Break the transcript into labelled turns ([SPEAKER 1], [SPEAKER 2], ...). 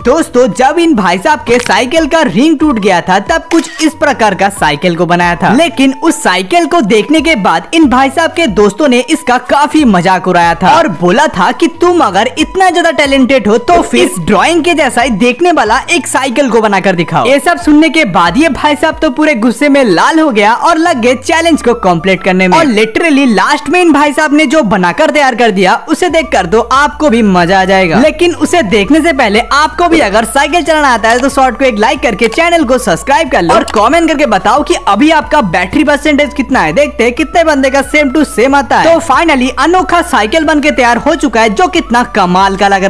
[SPEAKER 1] दोस्तों जब इन भाई साहब के साइकिल का रिंग टूट गया था तब कुछ इस प्रकार का साइकिल को बनाया था, लेकिन उस साइकिल को देखने के बाद इन भाई साहब के दोस्तों ने इसका काफी मजाक उड़ाया था और बोला था कि तुम अगर इतना ज्यादा टैलेंटेड हो तो फिर इस ड्राइंग के जैसा ही देखने वाला एक साइकिल को बनाकर दिखाओ। ये सब सुनने के बाद ये भाई साहब तो पूरे गुस्से में लाल हो गया और लग गए चैलेंज को कंप्लीट करने में। और लिटरली लास्ट में इन भाई साहब ने जो बनाकर तैयार कर दिया उसे देखकर तो आपको भी मजा आ जाएगा। लेकिन उसे देखने से पहले आपको भी अगर साइकिल चलाना आता है तो शॉर्ट को एक लाइक करके चैनल को सब्सक्राइब कर लो और कमेंट करके बताओ कि अभी आपका बैटरी परसेंटेज कितना है, देखते हैं कितने बंदे का सेम टू सेम आता है। तो फाइनली अनोखा साइकिल बन के तैयार हो चुका है जो कितना कमाल का लग रहा है।